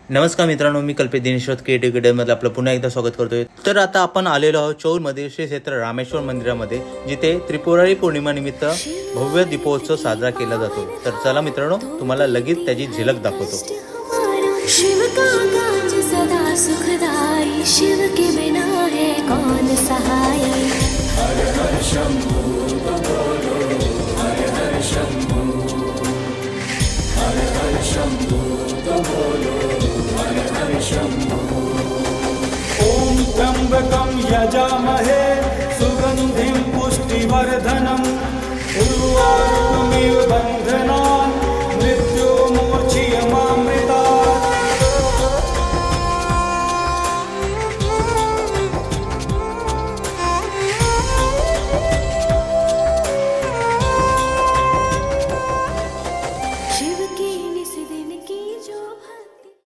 नमस्कार मित्रांनो, मी कल्पेश दिनेश्वर मध्ये आपलं पुन्हा एकदा स्वागत करतोय। तर आता आपण आलेलो आहोत चौलमध्ये श्री क्षेत्र रामेश्वर मंदिरामध्ये, जिथे त्रिपुरारी पौर्णिमा निमित्त भव्य दीपोत्सव साजरा केला जातो। तर चला मित्रांनो, तुम्हाला लगेच त्याची झलक दाखवतो। शिव का काज सदा सुखदाई, शिव के बिना है कौन सहाय। हर हर शंभू तो बोलो, हर हर शंभू, हर हर शंभू तो बोलो, हर हर शंभू। ओम त्र्यंबकं यजामहे सुगंधिं पुष्टिवर्धनम् उर्वारुकमिव बन्धनात्